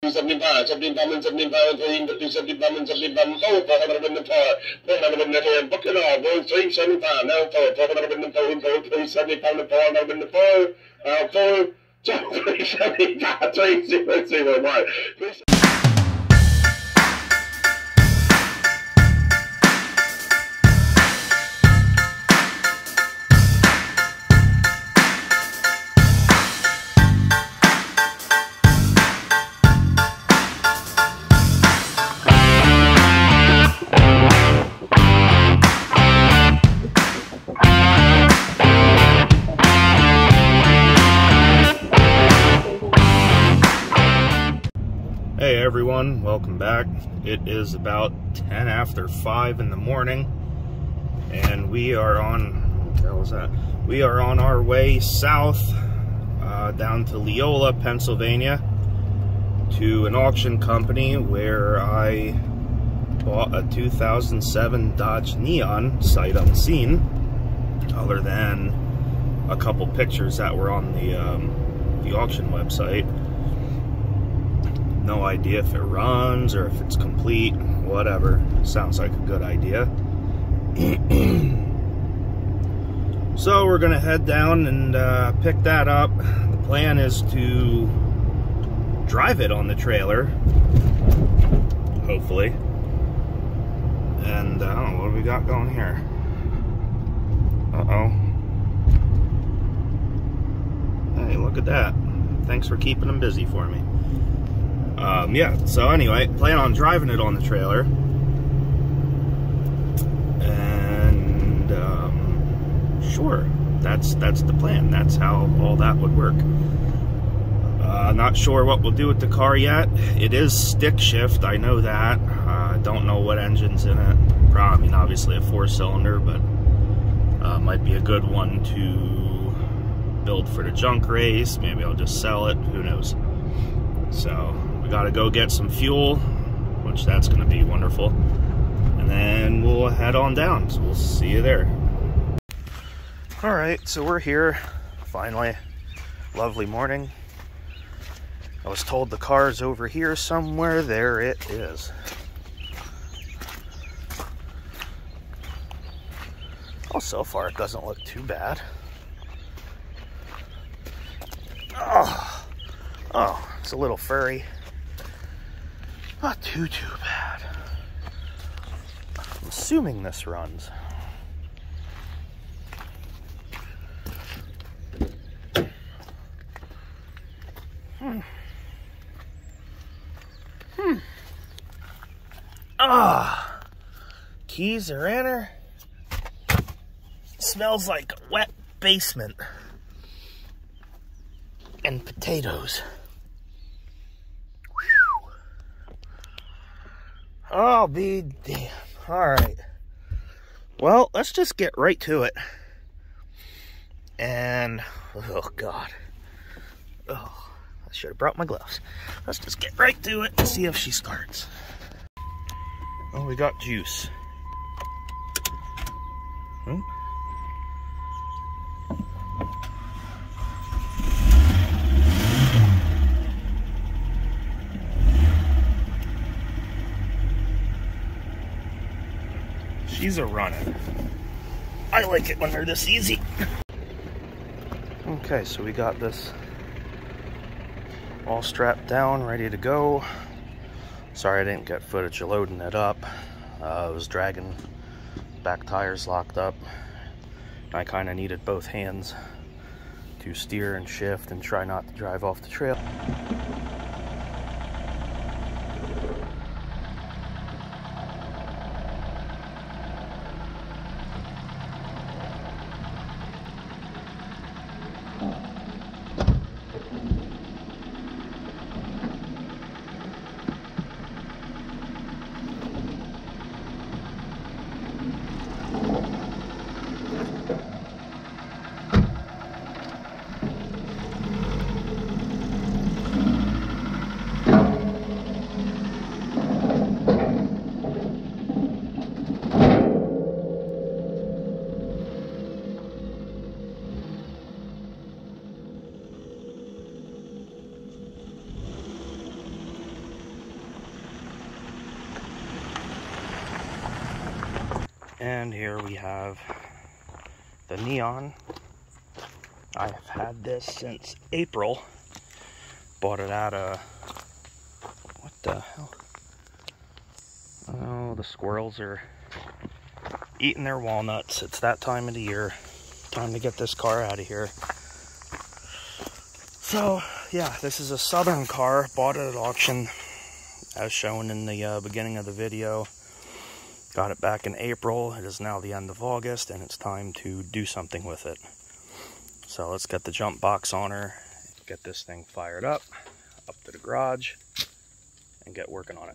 Book it all, boy. 375 now for 375 for 375 301. Hey everyone, welcome back. It is about 10 after 5 in the morning, and we are on, what the hell is that? We are on our way south, down to Leola, Pennsylvania, to an auction company where I bought a 2007 Dodge Neon sight unseen, other than a couple pictures that were on the auction website. No idea if it runs or if it's complete, whatever. Sounds like a good idea. So we're gonna head down and pick that up. The plan is to drive it on the trailer, hopefully. And I don't know, what do we got going here? Uh-oh. Hey, look at that. Thanks for keeping them busy for me. Yeah, so anyway, plan on driving it on the trailer. And, sure, that's the plan. That's how all that would work. Not sure what we'll do with the car yet. It is stick shift, I know that. Don't know what engine's in it. I mean, obviously a 4-cylinder, but might be a good one to build for the junk race. Maybe I'll just sell it, who knows. So gotta go get some fuel, which that's gonna be wonderful, and then we'll head on down. So we'll see you there. All right, so we're here finally. Lovely morning. I was told the car's over here somewhere. There it is. Oh, so far it doesn't look too bad. Oh, it's a little furry. Not too bad. I'm assuming this runs. Keys are in her. Smells like a wet basement. And potatoes. I'll be damned. Alright. Well, let's just get right to it. And, oh God. Oh, I should have brought my gloves. Let's just get right to it and see if she starts. Oh, we got juice. Hmm? She's a runner. I like it when they're this easy. Okay, so we got this all strapped down, ready to go. Sorry I didn't get footage of loading it up. I was dragging, back tires locked up. I kind of needed both hands to steer and shift and try not to drive off the trail. And here we have the Neon. I've had this since April. Bought it at a... what the hell? Oh, the squirrels are eating their walnuts. It's that time of the year. Time to get this car out of here. So, yeah, this is a Southern car. Bought it at auction, as shown in the beginning of the video. Got it back in April. It is now the end of August, and it's time to do something with it. So let's get the jump box on her, get this thing fired up to the garage, and get working on it.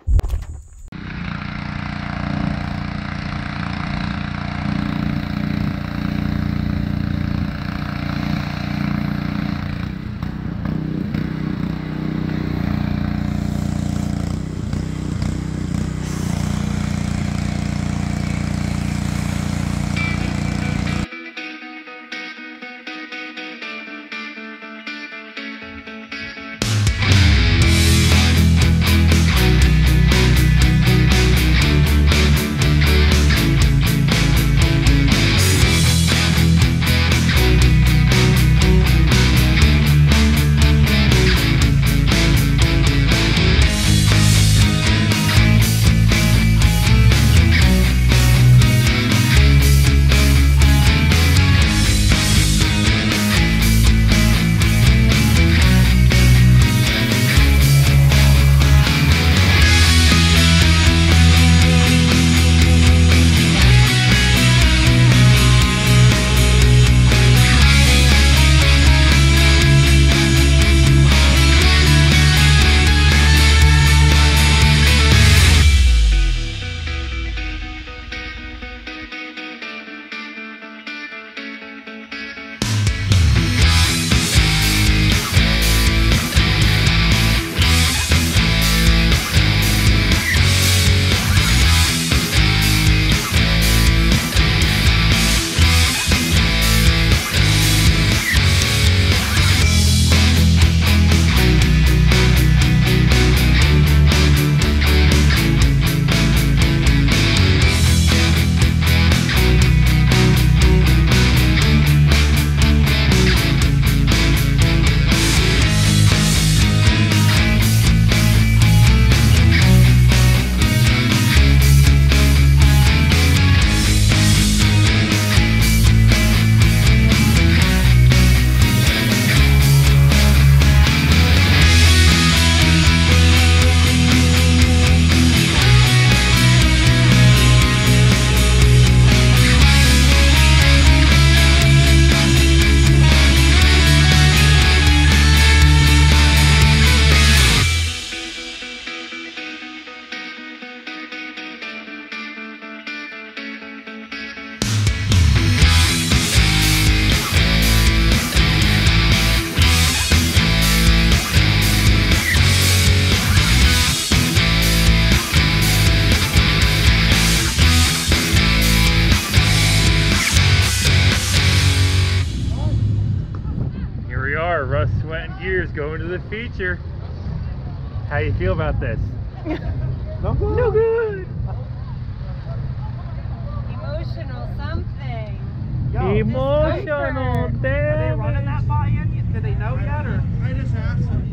Russ sweating gears going to the feature. How you feel about this? No good. No good. Emotional something. Yo, Emotional, discomfort. damn. Are they running that by you? Did they know yet? Or? I just asked him.